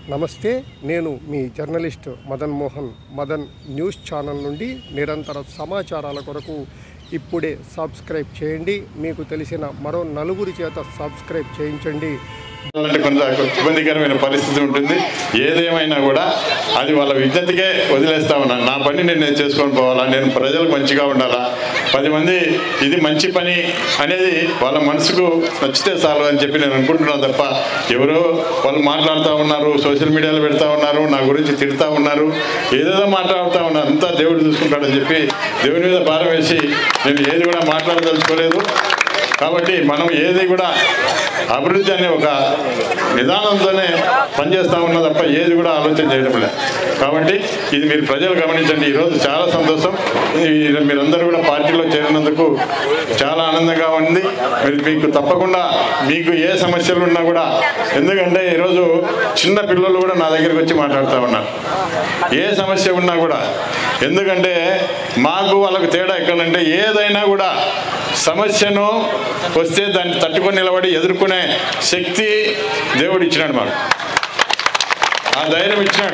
నమస్తే, నేను మీ journalist Madan Mohan. Madan news channel నుండి నిరంతర సమాచారాల కొరకు ఇప్పుడే సబ్స్క్రైబ్ చేయండి. మీకు తెలిసిన మరో నలుగురి చేత సబ్స్క్రైబ్ చేయించండి. కొంత ఇబ్బందికరమైన పరిస్థితి ఉంటుంది. ఏదేమైనా కూడా అది వాళ్ళ విజ్ఞతకే వదిలేస్తా ఉన్నాను. నా పని నేను చేసుకొని పోవాలా, నేను ప్రజలకు మంచిగా ఉండాలా, 10 మంది ఇది మంచి పని అనేది వాళ్ళ మనసుకు నచ్చితే చాలు అని చెప్పి నేను అనుకుంటున్నాను తప్ప ఎవరో వాళ్ళు మాట్లాడుతూ ఉన్నారు, సోషల్ మీడియాలో పెడతా ఉన్నారు, నా గురించి తిడుతూ ఉన్నారు, ఏదేదో మాట్లాడుతూ ఉన్నారు. అంతా దేవుడు చూసుకుంటాడని చెప్పి దేవుడి మీద భారం వేసి నేను ఏది కూడా మాట్లాడదలుచుకోలేదు. కాబట్టి మనం ఏది కూడా అభివృద్ధి అనే ఒక విధానంతోనే పనిచేస్తూ ఉన్నా తప్ప ఏది కూడా ఆలోచన చేయడం లేదు. కాబట్టి ఇది మీరు ప్రజలు గమనించండి. ఈరోజు చాలా సంతోషం, మీరందరూ కూడా పార్టీలో చేరినందుకు చాలా ఆనందంగా ఉంది. మీకు తప్పకుండా మీకు ఏ సమస్యలు ఉన్నా కూడా, ఎందుకంటే ఈరోజు చిన్న పిల్లలు కూడా నా దగ్గరికి వచ్చి మాట్లాడుతూ ఉన్నారు ఏ సమస్య ఉన్నా కూడా. ఎందుకంటే మాకు వాళ్ళకు తేడా ఎక్కడంటే ఏదైనా కూడా సమస్యను వస్తే దాన్ని తట్టుకొని నిలబడి ఎదుర్కొనే శక్తి దేవుడు ఇచ్చినాడు, మాకు ఆ ధైర్యం ఇచ్చినాడు.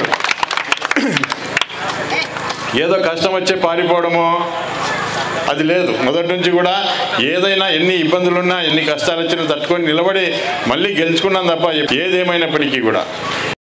ఏదో కష్టం వచ్చే పారిపోవడమో అది లేదు. మొదటి నుంచి కూడా ఏదైనా ఎన్ని ఇబ్బందులున్నా ఎన్ని కష్టాలు వచ్చినా తట్టుకొని నిలబడి మళ్ళీ గెలుచుకున్నాం తప్ప ఏదేమైనప్పటికీ కూడా